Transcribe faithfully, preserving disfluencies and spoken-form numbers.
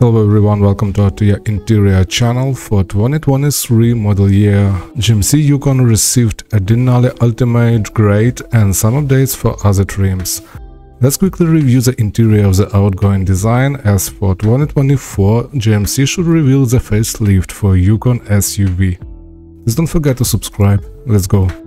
Hello everyone, welcome to our interior channel. For twenty twenty-three model year, G M C Yukon received a Denali Ultimate Grade and some updates for other trims. Let's quickly review the interior of the outgoing design, as for twenty twenty-four, G M C should reveal the facelift for Yukon S U V. Please don't forget to subscribe. Let's go.